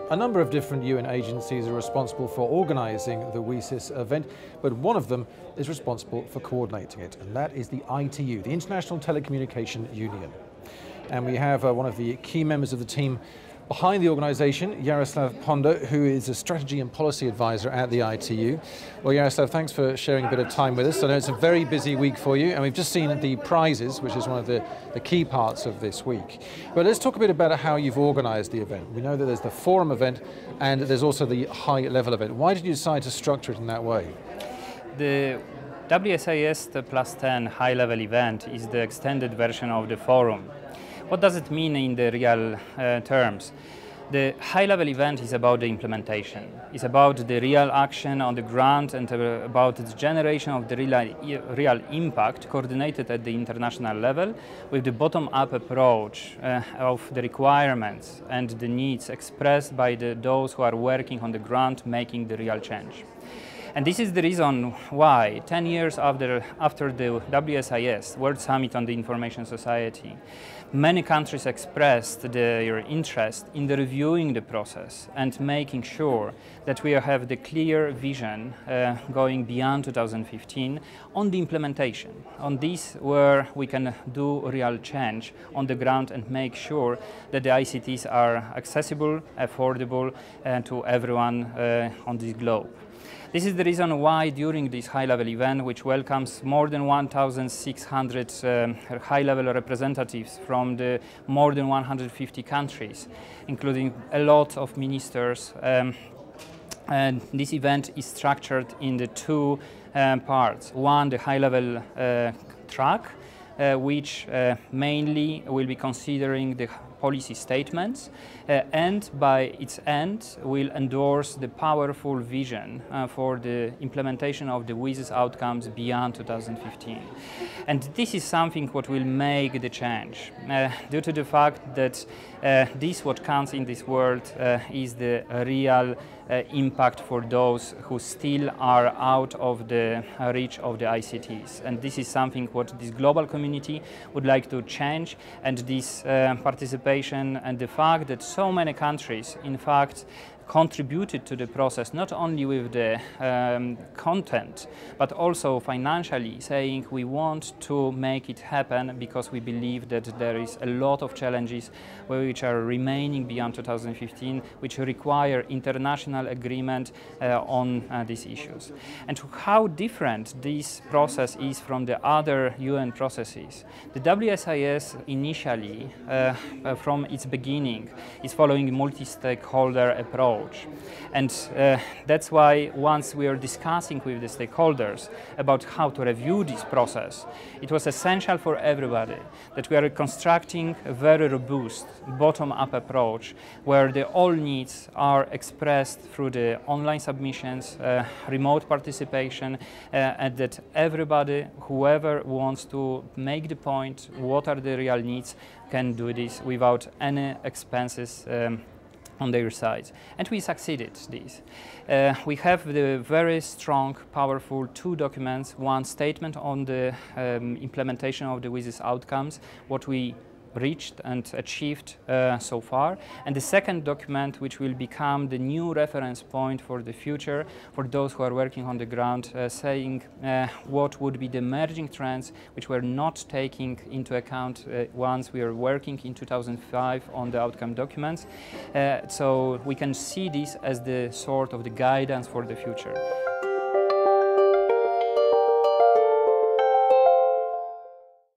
A number of different UN agencies are responsible for organising the WSIS event, but one of them is responsible for coordinating it, and that is the ITU, the International Telecommunication Union. And we have one of the key members of the team behind the organisation, Jaroslav Pondo, who is a strategy and policy advisor at the ITU. Well, Jaroslav, thanks for sharing a bit of time with us. I know it's a very busy week for you, and we've just seen the prizes, which is one of the key parts of this week. But let's talk a bit about how you've organised the event. We know that there's the forum event, and there's also the high-level event. Why did you decide to structure it in that way? The WSIS Plus 10 high-level event is the extended version of the forum. What does it mean in the real terms? The high-level event is about the implementation. It's about the real action on the ground and about the generation of the real impact coordinated at the international level with the bottom-up approach of the requirements and the needs expressed by those who are working on the ground making the real change. And this is the reason why, 10 years after the WSIS, World Summit on the Information Society, many countries expressed their interest in reviewing the process and making sure that we have the clear vision going beyond 2015 on the implementation, on this where we can do real change on the ground and make sure that the ICTs are accessible, affordable to everyone on this globe. This is the reason why during this high-level event, which welcomes more than 1,600 high-level representatives from the more than 150 countries, including a lot of ministers, and this event is structured in the two parts. One, the high-level track, which mainly will be considering the policy statements and by its end will endorse the powerful vision for the implementation of the WSIS outcomes beyond 2015. And this is something what will make the change due to the fact that this what counts in this world is the real impact for those who still are out of the reach of the ICTs. And this is something what this global community would like to change, and this participation and the fact that so many countries in fact contributed to the process, not only with the content, but also financially, saying we want to make it happen because we believe that there is a lot of challenges which are remaining beyond 2015, which require international agreement on these issues. And how different this process is from the other UN processes. The WSIS initially, from its beginning, is following a multi-stakeholder approach. And that's why once we are discussing with the stakeholders about how to review this process, it was essential for everybody that we are constructing a very robust bottom-up approach where all needs are expressed through the online submissions, remote participation, and that everybody, whoever wants to make the point, what are the real needs, can do this without any expenses on their sides. And we succeeded this. We have the very strong, powerful two documents, one statement on the implementation of the WSIS outcomes, what we reached and achieved so far, and the second document which will become the new reference point for the future for those who are working on the ground, saying what would be the emerging trends which were not taking into account once we are working in 2005 on the outcome documents. So we can see this as the sort of the guidance for the future.